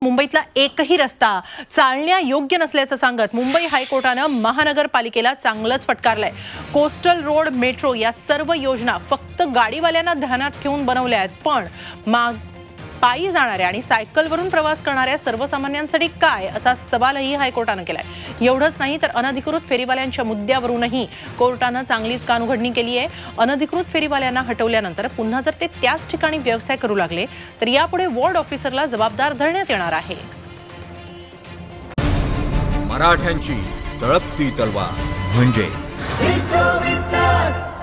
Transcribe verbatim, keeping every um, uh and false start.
मुंबईतला एकही रस्ता चालण्या योग्य नसल्याचं सांगत मुंबई हायकोर्टानं महानगरपालिकेला चांगलंच फटकारलंय। कोस्टल रोड, मेट्रो या सर्व योजना फक्त गाडीवाल्यांना ध्यानात ठेवून बनवल्या आहेत, पण माग पायी जाणाऱ्या आणि सायकलवरून प्रवास करणाऱ्या सर्वसामान्यांसाठी काय असा सवालही हायकोर्टानं केलाय। एवढंच नाही तर अनधिकृत फेरीवाल्यांच्या मुद्द्यावरूनही कोर्टानं चांगलीच कानउघडणी केली आहे। अनधिकृत फेरीवाल्यांना हटवल्यानंतर पुन्हा जर ते त्याच ठिकाणी व्यवसाय करू लागले तर यापुढे वॉर्ड ऑफिसरला जबाबदार धरण्यात येणार आहे। मराठ्यांची तळपती तलवार म्हणजे